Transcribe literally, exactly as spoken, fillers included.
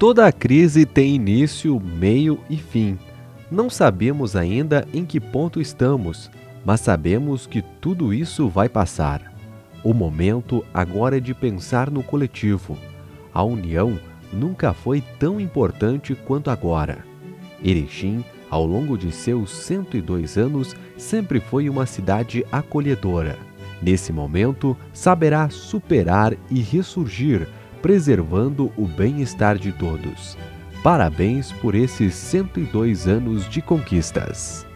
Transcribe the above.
Toda a crise tem início, meio e fim. Não sabemos ainda em que ponto estamos, mas sabemos que tudo isso vai passar. O momento agora é de pensar no coletivo. A união nunca foi tão importante quanto agora. Erechim, ao longo de seus cento e dois anos, sempre foi uma cidade acolhedora. Nesse momento, saberá superar e ressurgir, preservando o bem-estar de todos. Parabéns por esses cento e dois anos de conquistas.